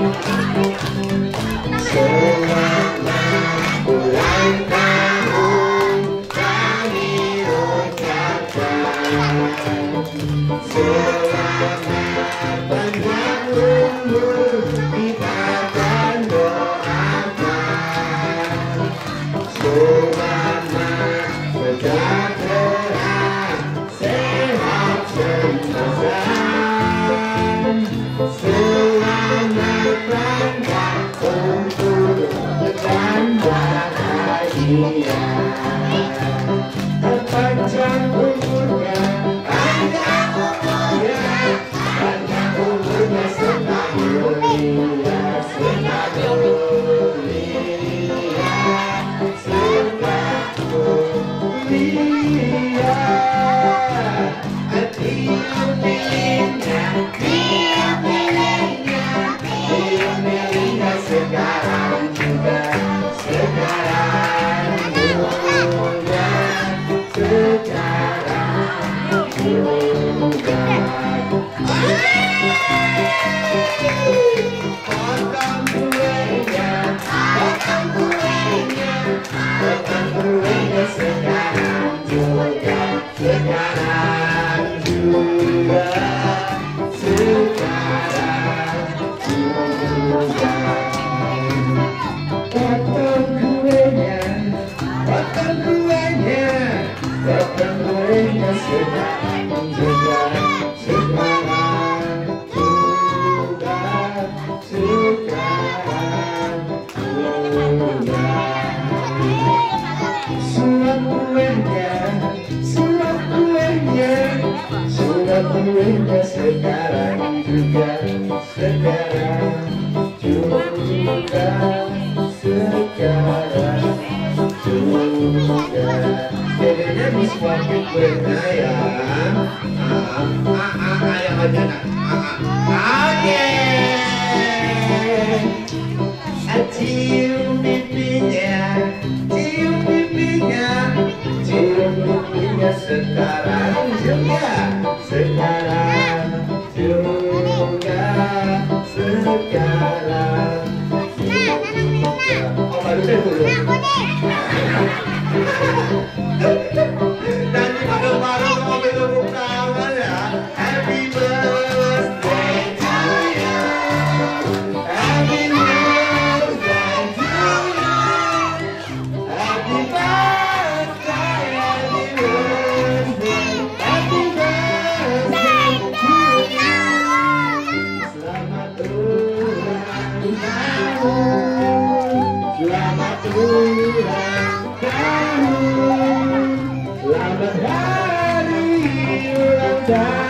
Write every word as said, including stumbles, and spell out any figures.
Selamat ulang tahun kami ucapkan. Selamat panjang umur kita akan doakan. Selamat sejahtera, sehat sentosa. Selamat panjang umur dan bahagia. Panjang umurnya, panjang umurnya, panjang umurnya senang mulia, senang mulia, senang mulia. Tiup lilinnya, tiup lilinnya, tiup lilinnya sekarang juga, sekarang juga, sekarang juga. Potong kuehnya, potong kuehnya, potong kuehnya sekarang juga, sekarang juga, sekarang juga. Potong kuehnya, potong kuehnya, potong kuehnya sekarang juga, sekarang juga, sekarang juga. Suap kuehnya, suap kuehnya, suap kuehnya sekarang juga, sekarang juga, sekarang juga. Dedenya disuapin kuehnya ya. Ah, ah, ah, ayam aja nak. Ah, ah, oke. Cium pipinya, cium pipinya, cium pipinya sekarang juga, sekarang juga, sekarang juga. Oh, baru deh dulu. Nanti bareng-bareng mau tepuk tangan ya. Happy birthday to you. Happy birthday to you. Happy birthday, happy birthday, happy birthday to you. Selamat ulang tahun, selamat ulang tahun, selamat hari ulang tahun.